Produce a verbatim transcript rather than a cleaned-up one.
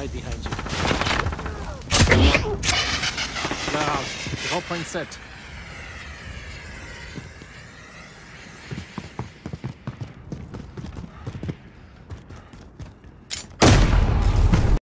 Right behind you. Clear out. Drop point set.